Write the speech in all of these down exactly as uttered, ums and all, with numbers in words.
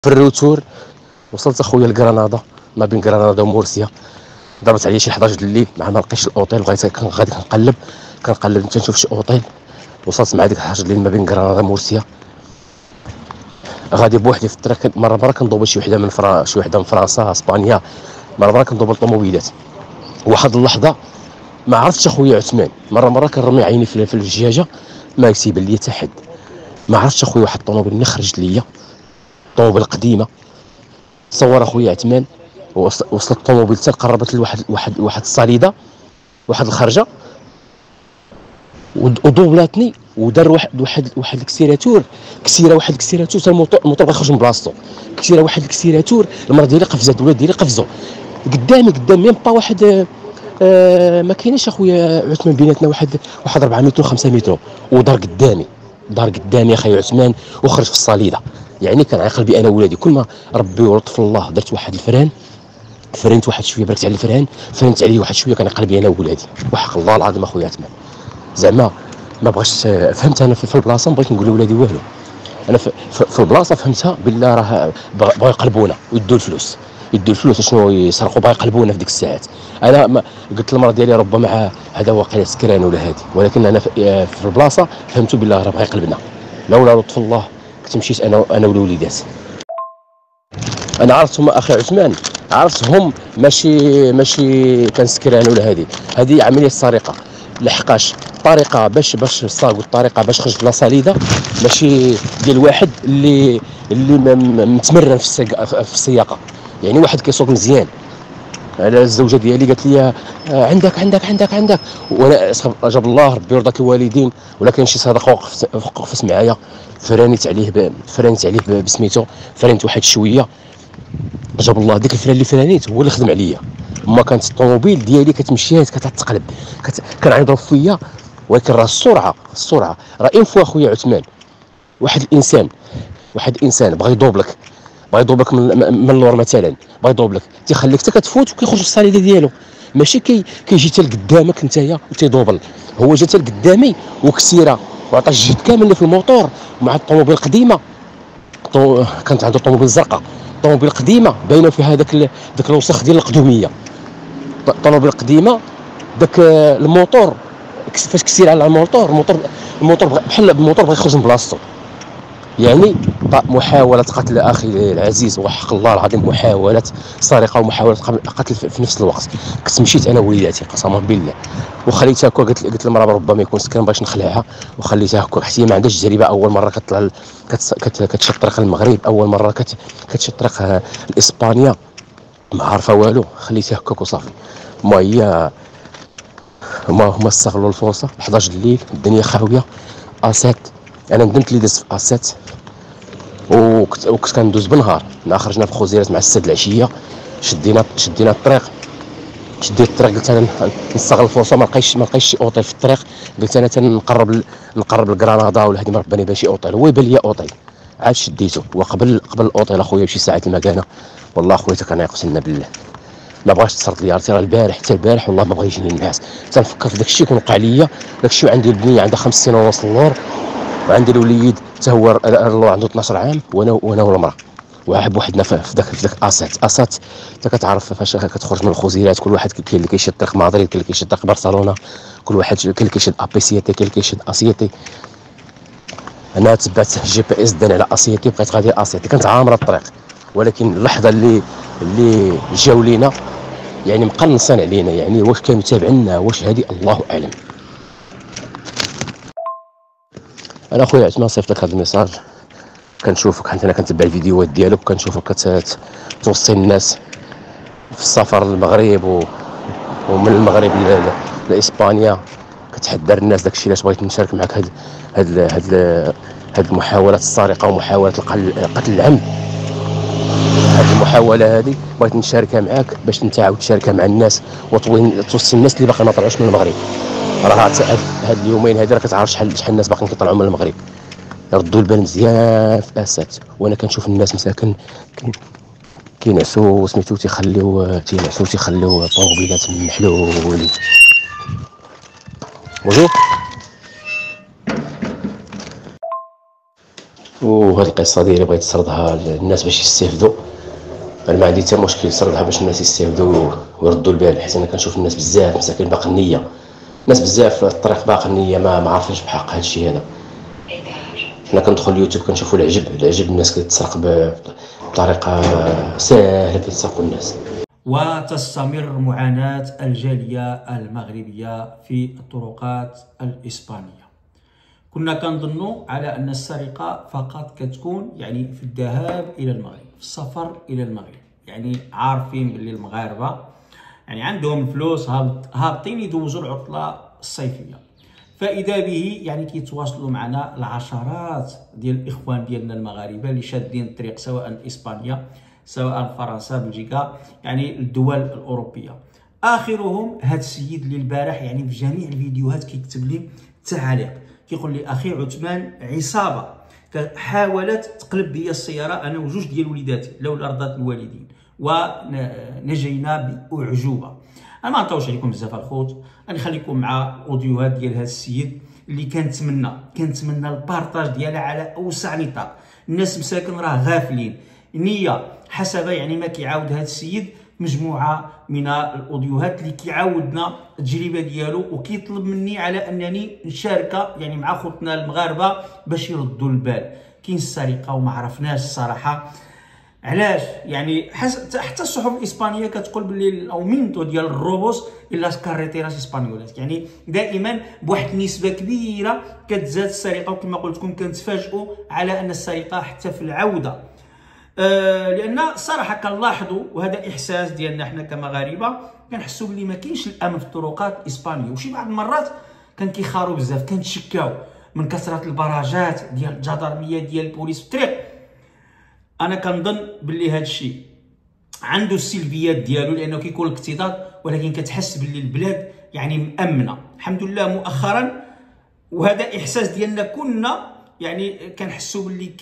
في الروتور وصلت اخويا لكرناطه، ما بين كرناطه ومورسيا. ضربت عليا شي حداش د الليل، مع ما لقيتش الاوتيل، بغيت كان غادي كنقلب كنقلب تنشوف شي اوتيل. وصلت مع ديك حداش د الليل ما بين كرناطه ومورسيا. غادي بوحدي في الطريق، مره مره كندوبل شي وحده من فرا شي وحده من فرنسا اسبانيا، مره مره كندوبل طوموبيلات. واحد اللحظه ما عرفتش اخويا عثمان، مره مره كنرمي عيني في في الجاجه ما يسيبان لي حتى حد. ما عرفتش اخويا واحد الطوموبيل اللي خرجت ليا، طوموبيل قديمه. صور اخويا عثمان، وصلت الطوموبيل حتى قربت لواحد واحد واحد الصليده، واحد الخرجه، ودوبلاتني ودار واحد واحد واحد الكسيراتور كسيره واحد الكسيراتور حتى الموطور الموطور بغا يخرج من بلاصتو. كسيره واحد الكسيراتور، المراه ديالي قفزات، الولاد ديالي قفزوا قدامي قدام ميم با واحد. آه ما كاينش اخويا عثمان بيناتنا واحد واحد أربعة متر خمسة متر، ودار قدامي دار قدامي اخي عثمان وخرج في الصليده. يعني كان على قلبي انا وولادي، كل ما ربي ولطف الله درت واحد الفران، فرنت واحد شويه، بركت على الفران، فرنت عليه واحد شويه، كان على قلبي انا وولادي. وحق الله العظيم اخويا عثمان، زعما ما بغاش فهمت انا في البلاصه، ما بغيت نقول لولادي والو. انا في, في البلاصه فهمتها بالله، راه بغاو يقلبونا ويدوا الفلوس، يدوا الفلوس شنو يسرقوا، بغا يقلبونا في ديك الساعات. انا ما قلت للمراه ديالي ربما هذا واقيلا سكران ولا هادي، ولكن انا في, في البلاصه فهمتوا بالله راه بغا يقلبنا. لولا لطف الله كنت مشيت انا انا والوليدات. انا عرفتهم اخي عثمان، عرفتهم ماشي ماشي كان سكران ولا هادي، هذه عمليه سرقه. لحقاش الطريقه باش باش صاغوا الطريقه باش خرج بلا صليده، ماشي ديال واحد اللي اللي متمرن في السياقه في السياقه. يعني واحد كيسوق مزيان. على الزوجه ديالي قالت لي عندك عندك عندك عندك وانا جاب الله ربي يرضى الوالدين، ولا كاين شي صديق وقف وقف معايا، فرانيت عليه فرانيت عليه بسميتو، فرانيت واحد شويه، جاب الله ديك الفران اللي فرانيت هو اللي خدم عليا. ما كانت الطوموبيل ديالي كتمشي كتتقلب، كنعيطوا فيا. ولكن راه السرعه السرعه راه اين فوا اخويا عثمان، واحد الانسان واحد الانسان بغى يضوبلك بغى يضوبلك من, من اللور مثلا، بغى يضوبلك تيخليك حتى كتفوت وكيخرج في الصليده ديالو، ماشي كي كيجي حتى لقدامك نتايا وتيضوبل. هو جا حتى لقدامي وكسيره وعطى الجهد كامل اللي في الموتور. مع الطوموبيل القديمه، طو... كانت عنده طوموبيل زرقاء، طوموبيل قديمه باينه فيها داك ال... داك الوسخ ديال القدوميه. طوموبيل قديمه داك الموتور فاش كسير على الموتور، الموتور الموتور بحال الموتور بغى يخرج من بلاصتو. يعني محاوله قتل اخي العزيز، وحق الله العظيم محاوله سرقه ومحاوله قتل في نفس الوقت. كنت مشيت انا ووليداتي قسما بالله وخليتها هكا. قلت قلت للمراه ربما يكون سكران باش نخلعها، وخليتها هكا حتى هي ما عندهاش تجربه. اول مره كطلع كتشد طريق المغرب، اول مره كتشد طريق اسبانيا، ما عارفه والو، خليتها هكاك وصافي. ما هي هما هما استغلوا الفرصه. حداش د الليل الدنيا خاويه، اسات. انا ندمت لي دزت في اسات، وكنت وكنت كندوز بالنهار. ملي خرجنا في خوزيرات مع السد العشيه، شدينا شدينا الطريق شديت الطريق قلت انا نستغل الفرصه. ما لقيتش ما لقيتش شي اوطيل في الطريق، قلت انا تنقرب نقرب لكرناطه ولا هذه، ما رباني بان شي اوطيل. هو يبان لي اوطيل، عاد شديته. وقبل قبل الاوطيل اخويا بشي ساعات المكانه، والله اخويا حتى كنعيقسلنا بالله ما بغاش تصرت لي. عرفتي راه البارح حتى البارح والله ما بغا يجيني الناس. تنفكر في داك الشيء كان وقع ليا. داك الشيء عندي البنيه عندها خمس سنين ونص اللور، وعندي الوليد حتى هو اللور عنده اثناش عام، وانا وانا والمراه وعاب وحدنا في داك في داك اسات اسات. انت كتعرف فاش كتخرج من الخوزيرات كل واحد كاين اللي كيشد طريق مدريد، كاين اللي كيشد طريق برشلونه، كل واحد كاين اللي كيشد ابيسيتي، كاين اللي كيشد اسيتي. انا تبعت جي بي اس دان على اسيتي، بقيت غادي اسيتي، كانت عامره الطريق. ولكن اللحظه اللي اللي جاو لينا يعني مقنصين علينا، يعني واش كانوا تابعنا واش هذه الله اعلم. انا خويا عثمان صيفط لك هذا الميساج، كنشوفك حيت انا كنتبع الفيديوهات ديالك، وكنشوفك كتوصي الناس في السفر للمغرب و... ومن المغرب لاسبانيا، كتحذر الناس. داكشي علاش بغيت نشارك معك هاد هاد هاد هاد المحاولات السرقه ومحاوله قتل العمد. هاد المحاوله هذه بغيت نشاركها معاك باش انت عاود تشاركها مع الناس، وتوصي الناس اللي باقي ما طلعوش من المغرب. راه هاد اليومين هادي راه كتعرف شحال شحال الناس باقيين كيطلعوا من المغرب. ردوا البال مزيان في اسات. وانا كنشوف الناس مساكن كينعسوا سميتو تيخليو تينعسوا تيخليو طوموبيلات محلولين. بونجور. وهاد القصه ديالي بغيت نسردها للناس باش يستافدوا. انا ما عندي حتى مشكل نسردها باش الناس يستافدوا ويردوا البال، حيت انا كنشوف الناس بزاف مساكين باقي النيه، الناس بزاف في الطريق باقي النيه ما ما عارفينش بحق هادشي هذا. حنا كندخل اليوتيوب كنشوفوا العجب العجب الناس كتسرق بطريقه ساهله كيتسرقوا الناس. وتستمر معاناة الجالية المغربية في الطرقات الإسبانية. كنا كنظنوا على أن السرقة فقط كتكون يعني في الذهاب إلى المغرب، في السفر إلى المغرب، يعني عارفين باللي المغاربة يعني عندهم فلوس هابطين يدوزوا العطلة الصيفية، فإذا به يعني كيتواصلوا معنا العشرات ديال الإخوان ديالنا المغاربة اللي شادين الطريق سواء إسبانيا سواء فرنسا بلجيكا، يعني الدول الأوروبية. آخرهم هذا السيد اللي البارح يعني في جميع الفيديوهات كيكتب لي تعليق كيقول لي أخي عثمان عصابة حاولت تقلب بيا السيارة أنا وجوج ديال وليداتي لولا رضات الوالدين ونجينا بأعجوبة. انا ما نطولش عليكم بزاف الخوت، غنخليكم مع اوديوهات ديال هذا السيد اللي كنتمنى كنتمنى البارطاج ديالها على اوسع نطاق. الناس مساكن راه غافلين نيه حسب يعني ما كيعاود هذا السيد مجموعه من الاوديوهات اللي كيعاودنا التجربه ديالو وكيطلب مني على انني نشارك يعني مع خوتنا المغاربه باش يردوا البال. كاين السرقه وما عرفناش الصراحه علاش، يعني حتى الصحف الاسبانيه كتقول باللي الاومينتو ديال الروبوس الا كاريتيراس اسبانيولات، يعني دائما بواحد النسبه كبيره كتزاد السرقه. وكما قلت لكم كنتفاجئوا على ان السرقه حتى في العوده، آه لان صراحه كنلاحظوا وهذا احساس ديالنا حنا كمغاربه كنحسوا باللي ما كاينش الامن في الطرقات الاسبانيه، وشي بعض المرات كان كيخاروا بزاف كنتشكاو من كثره البراجات ديال الجدرميه ديال البوليس في الطريق. انا كنظن باللي هذا الشيء عنده السلبيات ديالو لانه كيكون الاكتظاظ، ولكن كتحس باللي البلاد يعني مامنه الحمد لله مؤخرا. وهذا احساس ديالنا كنا يعني كنحسوا باللي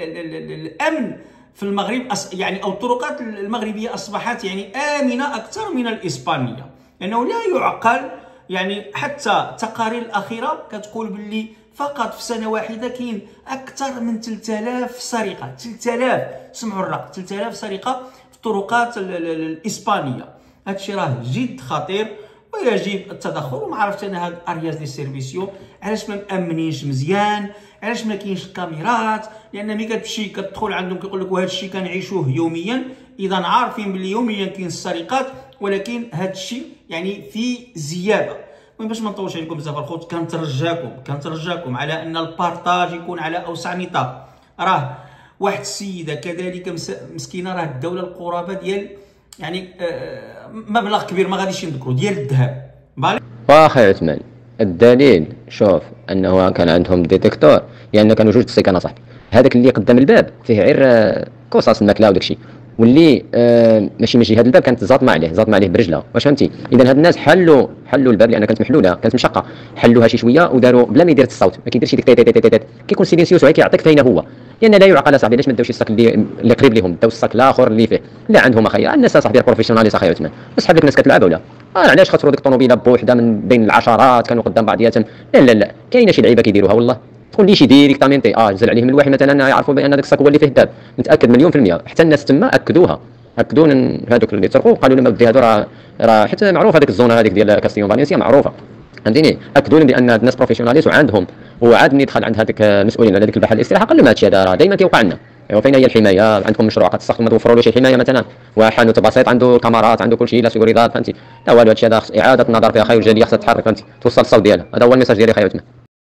الامن في المغرب يعني او الطرقات المغربيه اصبحت يعني امنه اكثر من الاسبانيه، لانه لا يعقل يعني حتى التقارير الاخيره كتقول باللي فقط في سنه واحده كاين اكثر من ثلاثة آلاف سرقه، ثلاثة آلاف سمعوا الرقم، ثلاثة آلاف سرقه في الطرقات الاسبانيه. هذا الشيء راه جد خطير ويجب التدخل. وما عرفت انا هاد ارياز دي سيرفيسيو علاش ما مامنينش مزيان، علاش ما كاينش الكاميرات، لان ملي كتمشي كتدخل عندهم كيقول لك وهذا الشيء كنعيشوه يوميا، اذا عارفين بلي يوميا كاين السرقات، ولكن هذا الشيء يعني في زياده. المهم باش ما نطولش عليكم بزاف الخوت، كنترجاكم كنترجاكم على ان البارطاج يكون على اوسع نطاق. راه واحد السيده كذلك مسكينه، راه الدوله القرابه ديال يعني آه مبلغ كبير ما غاديش نذكروا ديال الذهب. واخا عثمان الدليل شوف انه كان عندهم ديتيكتور، لان كانوا جوج السكانه صاحبي، هذاك اللي قدام الباب فيه غير قصص الماكله وداك الشيء، واللي آه ماشي ماشي هذا الباب كانت زاطمه عليه زاطمه عليه برجلها، واش فهمتي؟ اذا هاد الناس حلوا حلوا الباب لان كانت محلوله كانت مشقه، حلوها شي شويه وداروا بلا ما يدير الصوت، ما كيديرش ديك تي تي تي تي كيكون سيلينسيوس وهيك يعطيك فين هو، لان لا يعقل صاحبي علاش ما داوش الصاك اللي اللي قريب لهم، داو الصاك الاخر اللي فيه لا عندهم اخايا الناس صاحبي بروفيسيوناليست اخايا عثمان، اسحب لك الناس كتلعب ولا اه علاش خاطروا ديك الطوموبيله بوحده من بين العشرات كانوا قدام بعضياتهم؟ لا لا لا كاينه شي لعيبه كيديروها والله، تقول لي شي ديريكتامينتي اه نزل عليهم الواحد مثلا يعرفوا بان داك الصاك هو اللي فيه الذهب، متاكد مليون في المية، حتى الناس تما اكدوها اكدوا هذوك اللي سرقوا قالوا لهم ودي هادو راه راه حتى معروف هذيك الزونه هذيك ديال كاستيون فالنسيا معروفه فهمتيني، اكدوا لهم بان الناس بروفيسيوناليست وعندهم، وعاد ملي دخل عند هذيك المسؤولين على ديك البحر الاستراحه قال لهم هذا الشيء هذا راه دائما كيوقع لنا، ايوا فين هي الحمايه؟ عندكم مشروع كتستخدموا توفروا له شي حمايه مثلا، وحانوت بسيط عنده كاميرات عنده كل شيء لا سيكوريداد فهمتي، لا والو هذا الشيء هذا خص اعاده النظر فيها خير، والجاليه خصها تتحرك فهمتي توصل الصوت ديالها، هذا هو الميساج ديالي خايب عثمان.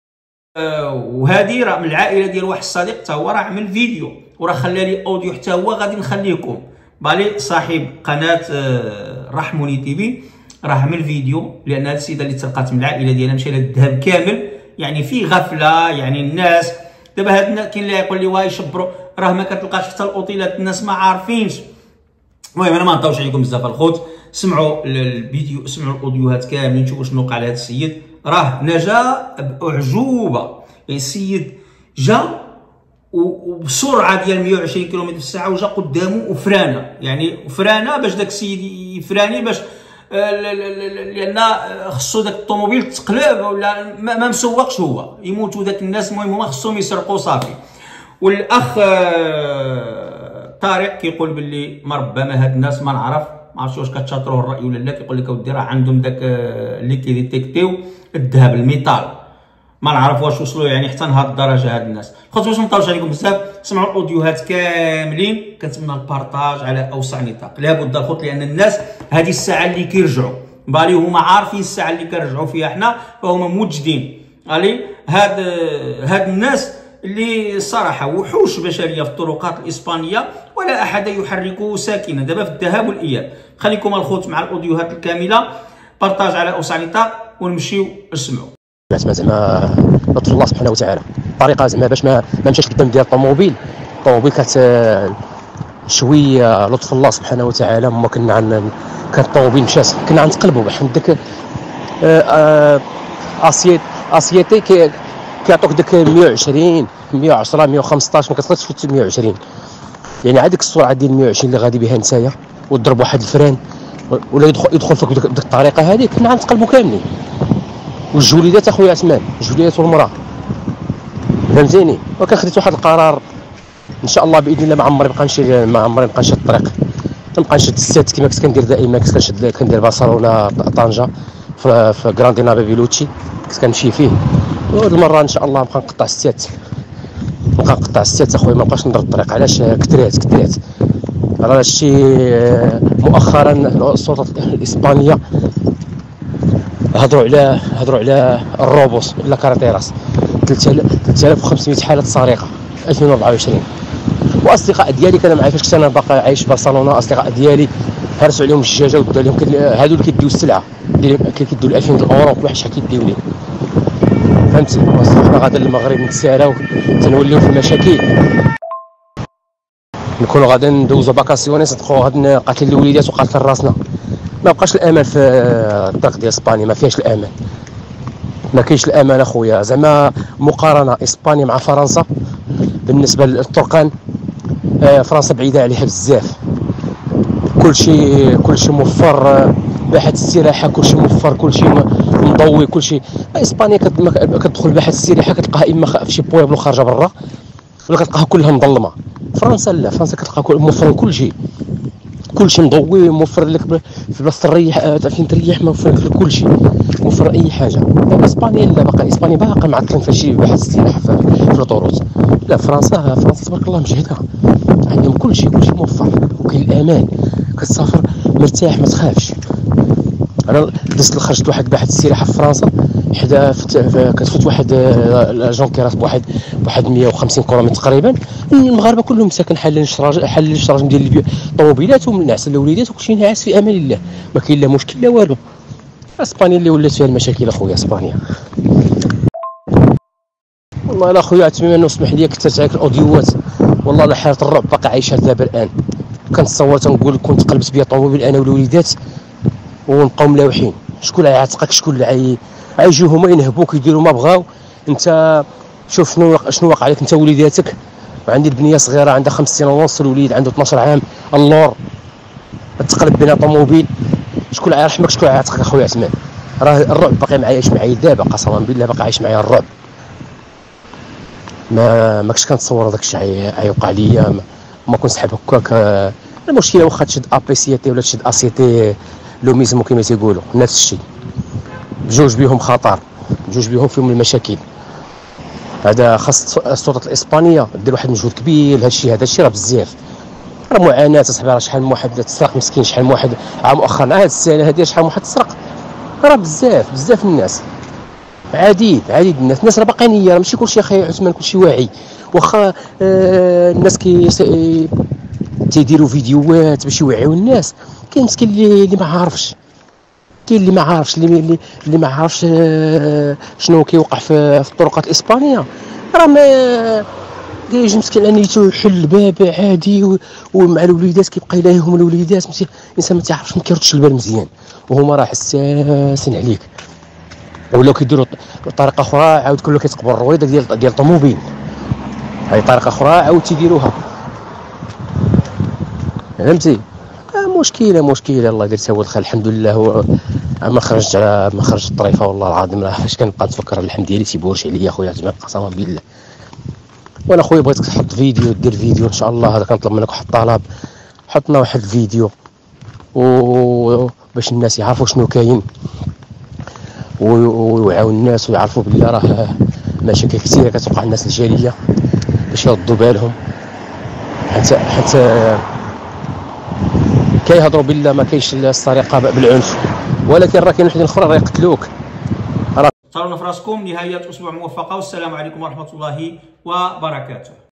أه وهذه راه من العائله ديال واحد الصديق حتى هو راه عمل فيديو وراه خلى لي اوديو حتى هو غادي نخليكم، بالي صاحب قناه أه رحموني تي في راه عمل فيديو، لان هذه السيده اللي تسرقات من العائله ديالها مشى لها الذهب كامل، يعني في غفله يعني الناس دابا هاد كاين اللي يقول لي واه يشبروا، راه ما كتلقاش حتى الاوتيلات الناس ما عارفينش. المهم انا ما نطولش عليكم بزاف الخوت، سمعوا الفيديو سمعوا الاوديوهات كاملين شوفوا شنو وقع لهذا السيد، راه نجا باعجوبه، يعني السيد جا وبسرعه ديال مية وعشرين كيلومتر في الساعه وجا قدامه وفرانا، يعني فرانا باش داك السيد يفراني باش لان خصو داك الطوموبيل تقلب ولا ما مسوقش هو يموتوا داك الناس، المهم هما خصهم يسرقوا صافي. والاخ آه، طارق كيقول باللي ما ربما هاد الناس ما نعرف ما عرفتش واش كتشاطروه الراي ولا لا. كيقول لك اودي راه عندهم داك آه، اللي كيديتيكتيو الذهب الميتال. ما نعرف واش وصلوا يعني حتى لهاد الدرجه هاد الناس. خوتي باش ما نطولش عليكم بزاف، سمعوا الاوديوهات كاملين، كنتمنى البارطاج على اوسع نطاق لابد الخوت، لان الناس هذه الساعه اللي كيرجعوا بالي هما عارفين الساعه اللي كنرجعوا فيها حنا، فهما موجدين. الي هاد هاد الناس اللي الصراحه وحوش بشريه في الطرقات الاسبانيه ولا احد يحرك ساكنا دابا في الذهاب والاياب. خليكم الخوت مع الاوديوهات الكامله، بارطاج على اوسع نطاق ونمشيو نسمعوا. زعما زعما لطف الله سبحانه وتعالى، طريقه زعما باش ما ما مشاش قدام ديال الطوموبيل. الطوموبيل كانت شويه لطف الله سبحانه وتعالى. ما كنا عن كانت الطوموبيل مشات كنا غنتقلبوا بحال داك اسيت اسيتي كي كيعطوك داك مية وعشرين مية وعشرة مية وخمسطاش، ما كتقدرش تفوت مية وعشرين. يعني عاد ديك السرعه ديال مية وعشرين اللي غادي بها نتايا وتضرب واحد الفران ولا يدخل يدخل فيك بديك الطريقه هذيك، كنا غنتقلبوا كاملين. والجوليدات اخويا عثمان، الجوليدات والمراه، فهمتيني. وكان خديت واحد القرار ان شاء الله باذن الله ما عمري بقى نمشي ما عمري بقى نشد الطريق، نبقى نشد السات كما كنت كندير دائما. كنت كنشد كندير برشلونه طنجه في, في غراندينا بابيلوتشي كنت كنمشي فيه. وهاد المره ان شاء الله نبقى نقطع السات، نبقى نقطع السات اخويا، ما بقاش نضرب الطريق. علاش؟ كثرات كثرات. راه هادشي مؤخرا السلطات الاسبانيه هضروا على هضروا على الروبوس ولا كارتيراس، ثلاثة آلاف وخمسمية حاله سرقه ألفين وأربعة وعشرين. واصدقاء ديالي كانوا معايا فاش كنت انا باقي عايش في برشلونه، اصدقاء ديالي هرسوا عليهم الدجاجه وداو لهم هادو اللي كيديو السلعه كيديو ألفين الاورو كل واحد شحال كيديو ليه، فهمتي. حنا غادي للمغرب نتساراو تنوليو في المشاكل، نكونوا غادي ندوزو فاكاسيوني صدقوا غادي قاتل الوليدات وقاتل راسنا. ما بقاش الامان في الطريق ديال اسبانيا، ما فيهاش الامان، ما كاينش الامان اخويا. زعما مقارنه اسبانيا مع فرنسا بالنسبه للطرقان، آه فرنسا بعيده عليها بزاف. كلشي كلشي موفر، باحة السراحه كلشي موفر، كلشي مضوي، كلشي. اسبانيا كتدخل باحة السراحه كتلقاها اما في شي بويبلو خارجه برا ولا كتلقاها كلها مظلمه. فرنسا لا، فرنسا كتلقى موفرين كلشي، كلشي مضوي، موفر لك في بلاصه تريح فين تريح، موفر لك كلشي، موفر اي حاجه. اسبانيا لا، باقي اسبانيا باقي معطلين في شي باحة السلاح في الطرق. لا فرنسا فرنسا تبارك الله مجهده، عندهم كلشي كلشي موفر وكاين الامان، كتسافر مرتاح ما تخافش. انا دزت خرجت واحد باحة السلاح في فرنسا حدا كتفوت واحد لاجون كيراس بواحد بواحد مية وخمسين كيلومتر تقريبا. المغاربه كلهم ساكن حل الشراج حل الشراج ديال الطوموبيلات ومنعس الوليدات وكلشي ناعس في امان الله، ما كاين لا مشكل لا والو. اسبانيا اللي ولات فيها المشاكل اخويا، اسبانيا والله لا خويا. اتمنى انه اسمح لي كثرت عليك الاوديوات، والله لا حاله الرعب باقي عايشها دابا الان. كنتصور تنقول كنت قلبت بيا طوموبيل انا والوليدات ونبقاو ملاوحين. شكون اللي عاتقك؟ شكون اللي عايجيو هما ينهبوك يديروا ما بغاو؟ انت شوف شنو شنو واقع عليك انت ووليداتك. وعندي البنيه صغيره عندها خمس سنين ونص، الوليد عنده اثناش عام، اللور تقلب بين طوموبيل. شكون اللي يرحمك؟ شكون اللي عاتقك اخويا عثمان؟ راه الرعب باقي معايش معايا دابا، قسما بالله باقي عايش معايا الرعب. ما ماكش كنتصور داك الشيء غيوقع ليا. ما, ما كنت سحب هكاك. المشكله واخا تشد ابيسيتي ولا تشد اسيتي لو ميزمو كما تيقولوا، نفس الشيء، بجوج بيهم خطر، بجوج بيهم فيهم المشاكل. هذا خاص السلطات الاسبانيه دير واحد المجهود كبير لهذا الشيء. هذا الشيء راه بزاف، راه معاناه اصاحبي. راه شحال من واحد تسرق مسكين، شحال من واحد عام مؤخرا هذه السنه هذه شحال من واحد تسرق. راه بزاف بزاف الناس، عديد عديد الناس الناس راه باقي نيه، راه ماشي كلشي اخي عثمان كلشي واعي. واخا آه الناس كي تيديروا فيديوهات باش يوعيو الناس، كاين مسكين اللي, اللي ما عارفش، كاين اللي ما عارفش اللي اللي ما عارفش آه شنو كيوقع في, في الطرقات الاسبانيه. راه ما كيجي مسكين انيتو يحل الباب عادي ومع الوليدات كيبقى يلاهيهم الوليدات. الانسان ما تعرفش ما كيردش البال مزيان وهما راه حساسين عليك. ولاو كيديروا طريقه اخرى عاود كله كيتقبل الرويضه ديال ديال الطوموبيل، هاي طريقه اخرى عاود تيديروها، فهمتي. آه مشكله مشكله الله يدير سوا الخير. الحمد لله هو ما خرجت على ما خرجت الطريفه والله العظيم. راه فاش كنبقى نتفكر اللحم ديالي تيبورش عليا خويا زعما قسما بالله. وانا خويا بغيتك تحط فيديو، دير فيديو ان شاء الله. هذا كنطلب منك واحد الطلب، حط لنا واحد الفيديو و باش الناس يعرفوا شنو كاين ويوعوا الناس ويعرفوا بلي راه مشاكل كثيره كتوقع الناس الجاليه باش يردوا بالهم. حتى حتى كيهضروا بلا ما كاينش السرقه بالعنف، ولكن راه كاين وحدين اخرى راه يقتلوك. تهلاو في راسكم. نهايه اسبوع موفقه، والسلام عليكم ورحمه الله وبركاته.